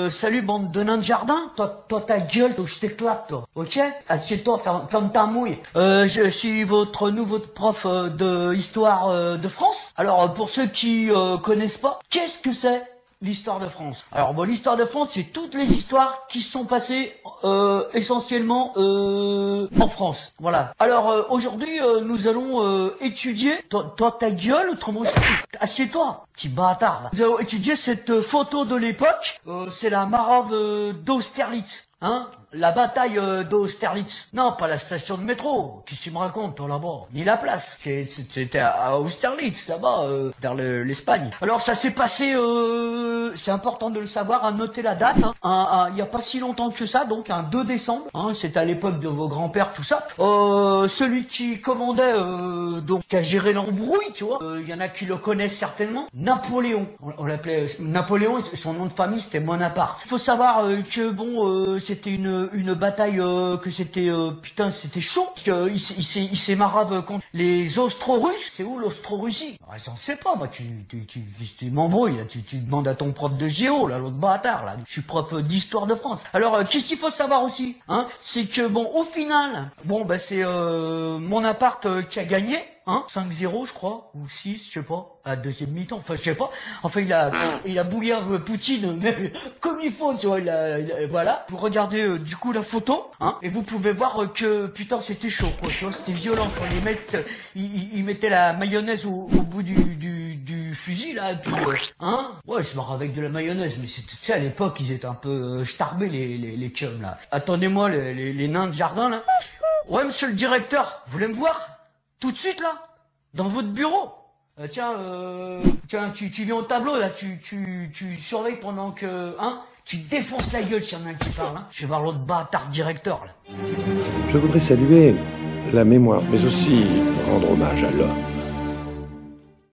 Salut bande de nains de jardin. Toi ta gueule, toi, je t'éclate toi. Ok? Assieds-toi, ferme ta mouille. Je suis votre nouveau prof de histoire de France. Alors pour ceux qui connaissent pas, qu'est-ce que c'est l'histoire de France? Alors bon, l'histoire de France, c'est toutes les histoires qui se sont passées essentiellement en France. Voilà. Alors aujourd'hui, nous allons étudier. Toi ta gueule, autrement assieds-toi, petit bâtard. Là. Nous allons étudier cette photo de l'époque. C'est la marave d'Austerlitz. Hein? La bataille d'Austerlitz. Non, pas la station de métro. Qu'est-ce que tu me racontes, toi, là-bas? Ni la place. C'était à Austerlitz, là-bas, vers l'Espagne. Alors, ça s'est passé, c'est important de le savoir, à noter la date, hein. Il y a pas si longtemps que ça, donc un 2 décembre, hein, c'était à l'époque de vos grands-pères, tout ça. Celui qui commandait, donc, qui a géré l'embrouille, tu vois, il y en a qui le connaissent certainement, Napoléon. On l'appelait Napoléon, son nom de famille, c'était Bonaparte. Il faut savoir que, bon, c'était une bataille que c'était putain c'était chaud parce que il s'est marave contre les Austro-Russes. C'est où l'Austro-Russie? J'en sais pas moi. Tu m'embrouilles là. Tu demandes à ton prof de géo là, l'autre bâtard là. Je suis prof d'histoire de France. Alors qu'est-ce qu'il faut savoir aussi, hein, c'est que bon au final, bon bah c'est mon appart qui a gagné. Hein, 5-0 je crois, ou 6, je sais pas, à deuxième mi-temps, enfin je sais pas. Enfin il a bouillé Poutine, mais comme il faut, tu vois, voilà. Vous regardez du coup la photo, hein, et vous pouvez voir que putain c'était chaud quoi, tu vois, c'était violent quand les mecs ils mettaient la mayonnaise au bout du fusil là, et puis hein, ouais, je marre avec de la mayonnaise, mais tu sais à l'époque ils étaient un peu starbés les chums là. Attendez-moi les nains de jardin là. Ouais monsieur le directeur, vous voulez me voir? Tout de suite là, dans votre bureau. Tiens, tu viens au tableau là, tu surveilles pendant que, hein, tu défonces la gueule s'il y en a un qui parle. Hein. Je vais voir l'autre bâtard directeur là. Je voudrais saluer la mémoire, mais aussi rendre hommage à l'homme.